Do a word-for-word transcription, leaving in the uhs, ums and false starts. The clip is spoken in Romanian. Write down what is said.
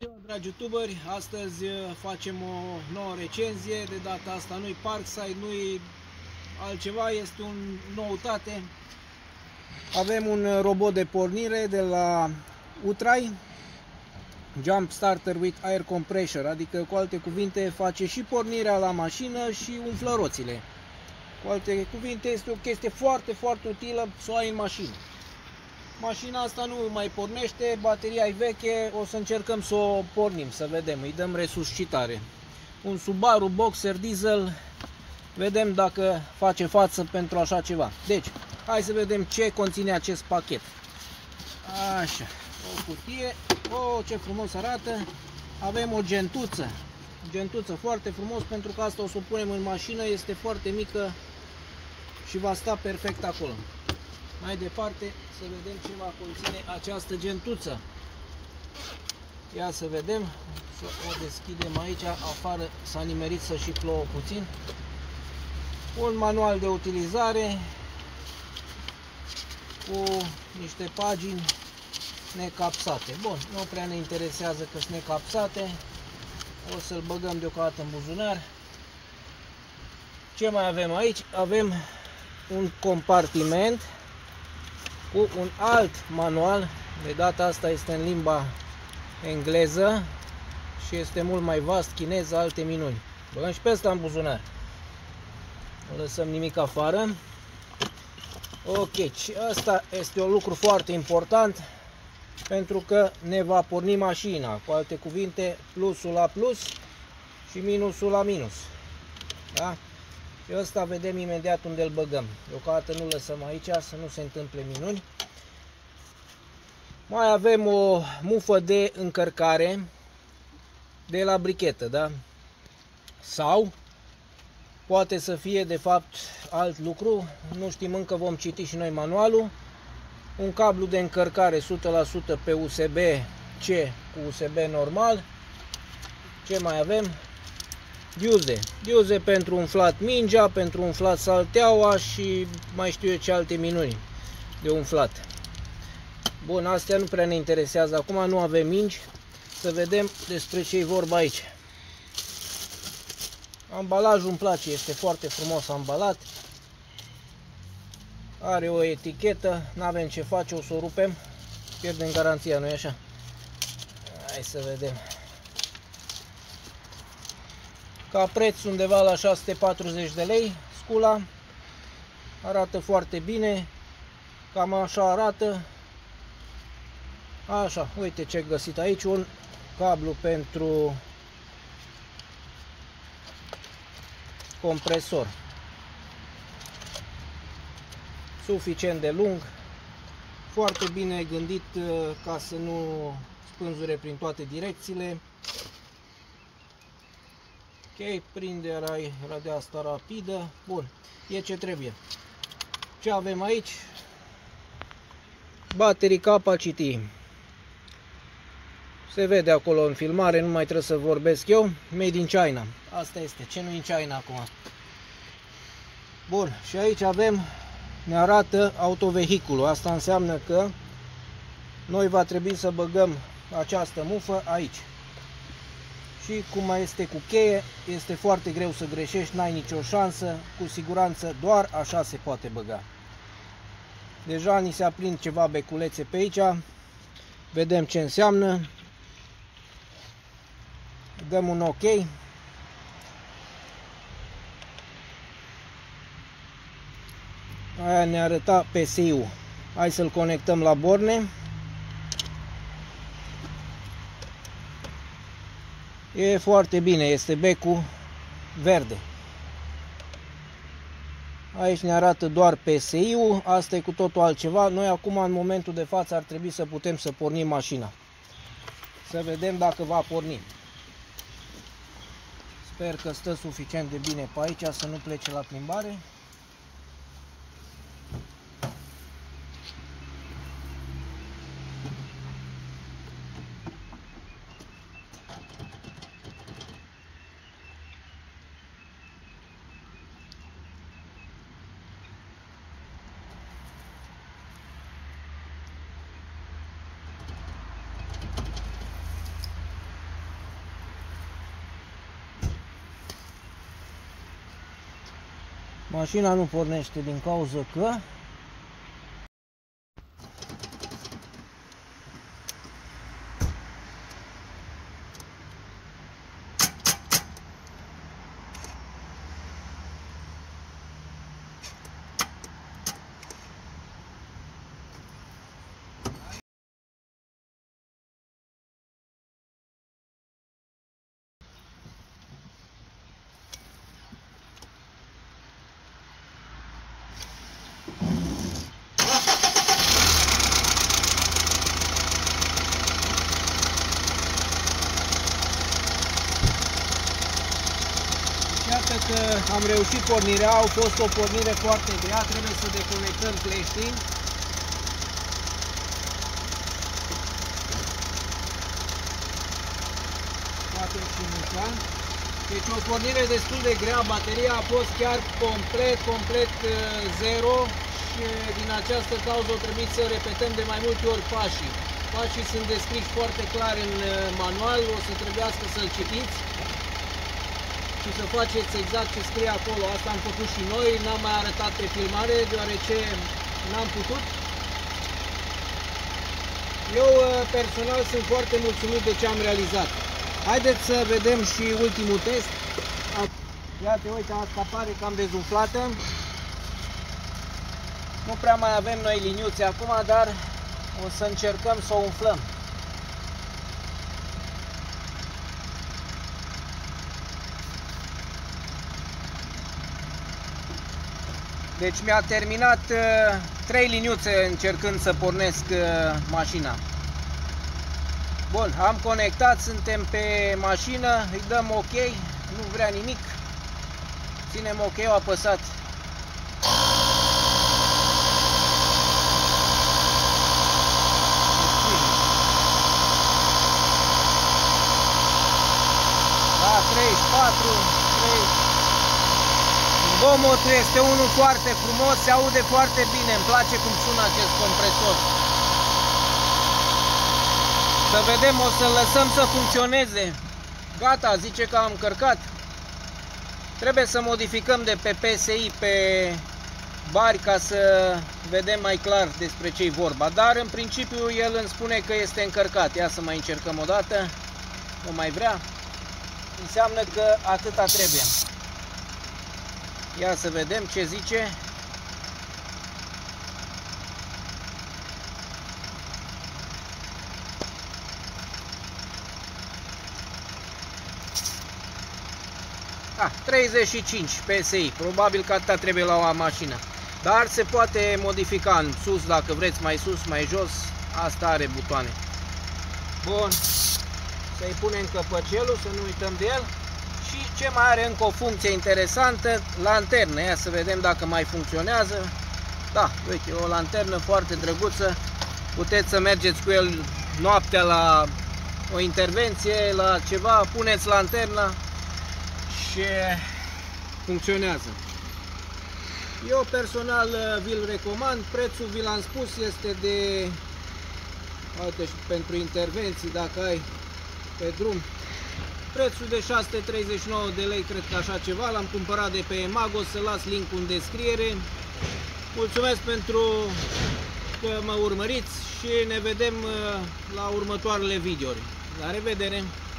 Dragi youtuberi, astăzi facem o nouă recenzie. De data asta nu-i Parkside, nu-i altceva, este o noutate. Avem un robot de pornire de la Utrai, Jump Starter with Air Compressor, adică cu alte cuvinte face și pornirea la mașină și umflă roțile. Cu alte cuvinte este o chestie foarte, foarte utilă să o ai în mașină. Mașina asta nu mai pornește, bateria e veche, o să încercăm să o pornim, să vedem, îi dăm resuscitare. Un Subaru Boxer diesel, vedem dacă face față pentru așa ceva. Deci, hai să vedem ce conține acest pachet. Așa, o cutie, oh, ce frumos arată. Avem o gentuță, gentuță foarte frumos, pentru că asta o să o punem în mașină, este foarte mică și va sta perfect acolo. Mai departe, să vedem ce va conține această gentuță. Ia să vedem, să o deschidem aici, afară s-a nimerit să și plouă puțin. Un manual de utilizare cu niște pagini necapsate. Bun, nu prea ne interesează că sunt necapsate. O să-l băgăm deocamdată în buzunar. Ce mai avem aici? Avem un compartiment cu un alt manual, de data asta este în limba engleză și este mult mai vast, chineză, alte minuni. Băgăm și pe ăsta în buzunar. Nu lăsăm nimic afară. Ok, și ăsta este un lucru foarte important pentru că ne va porni mașina. Cu alte cuvinte, plusul la plus și minusul la minus. Da? Și ăsta vedem imediat unde îl băgăm. Deocamdată nu lăsăm aici să nu se întâmple minuni. Mai avem o mufă de încărcare de la brichetă, da? Sau poate să fie de fapt alt lucru, nu știm încă, vom citi și noi manualul. Un cablu de încărcare o sută la sută pe U S B C cu U S B normal. Ce mai avem? Diuze, diuze pentru umflat mingea, pentru umflat salteaua și mai știu eu ce alte minuni de umflat. Bun, astea nu prea ne interesează acum, nu avem mingi. Să vedem despre ce e vorba aici. Ambalajul îmi place, este foarte frumos ambalat. Are o etichetă, nu avem ce face, o să o rupem. Pierdem garanția, nu-i așa? Hai să vedem. Ca preț undeva la șase sute patruzeci de lei, scula. Arată foarte bine. Cam așa arată. Așa, uite ce găsit aici, un cablu pentru compresor. Suficient de lung. Foarte bine gândit ca să nu spânzure prin toate direcțiile. Ok, prinderea era de asta rapidă. Bun, e ce trebuie. Ce avem aici? Battery capacity. Se vede acolo în filmare, nu mai trebuie să vorbesc eu. Made in China. Asta este, ce nu în China acum. Bun, și aici avem, ne arată autovehiculul. Asta înseamnă că noi va trebui să băgăm această mufă aici. Și cum mai este cu cheie, este foarte greu să greșești, n-ai nicio șansă, cu siguranță doar așa se poate băga. Deja ni se aprind ceva beculețe pe aici, vedem ce înseamnă, dăm un ok. Aia ne arăta P S I-ul, hai să-l conectăm la borne. E foarte bine, este becul verde. Aici ne arată doar P S I-ul, asta e cu totul altceva. Noi acum, în momentul de față, ar trebui să putem să pornim mașina. Să vedem dacă va porni. Sper că stă suficient de bine pe aici să nu plece la plimbare. Mașina nu pornește din cauza că iată că am reușit pornirea, a fost o pornire foarte grea, trebuie să deconectăm cleștii. Scoatem și mușa. Deci o pornire destul de grea, bateria a fost chiar complet, complet zero și din această cauză o trebuie să repetăm de mai multe ori pașii. Pașii sunt descriși foarte clar în manual, o să trebuiască să-l citiți și să faceți exact ce scrie acolo. Asta am făcut și noi, n-am mai arătat pe filmare deoarece n-am putut. Eu personal sunt foarte mulțumit de ce am realizat. Haideți să vedem și ultimul test. Iată, uite, asta pare cam dezumflată. Nu prea mai avem noi liniuțe acum, dar o să încercăm să o umflăm. Deci mi-a terminat uh, trei liniuțe încercând să pornesc uh, mașina. Bun, am conectat, suntem pe mașină, îi dăm OK, nu vrea nimic. Ținem OK-ul apăsat. Da, treizeci și patru, treizeci. Zgomotul este unul foarte frumos, se aude foarte bine, îmi place cum sună acest compresor. Să vedem, o să lăsăm să funcționeze. Gata, zice că am încărcat. Trebuie să modificăm de pe P S I pe bari ca să vedem mai clar despre ce-i vorba. Dar în principiu el îmi spune că este încărcat. Ia să mai încercăm o dată. Nu mai vrea. Înseamnă că atâta trebuie. Ia să vedem ce zice. Ah, treizeci și cinci P S I, probabil că atâta trebuie la o mașină. Dar se poate modifica în sus, dacă vreți mai sus, mai jos. Asta are butoane. Bun. Să-i punem căpăcelul, să nu uităm de el. Și ce mai are încă o funcție interesantă, lanternă. Ia să vedem dacă mai funcționează. Da, uite, o lanternă foarte drăguță. Puteți să mergeți cu el noaptea la o intervenție, la ceva, puneți lanterna și funcționează. Eu personal vi-l recomand. Prețul, vi l-am spus, este de, uite, și pentru intervenții, dacă ai pe drum, prețul de șase sute treizeci și nouă de lei, cred că așa ceva. L-am cumpărat de pe Emago, să las link-ul în descriere. Mulțumesc pentru că mă urmăriți și ne vedem la următoarele videouri. La revedere!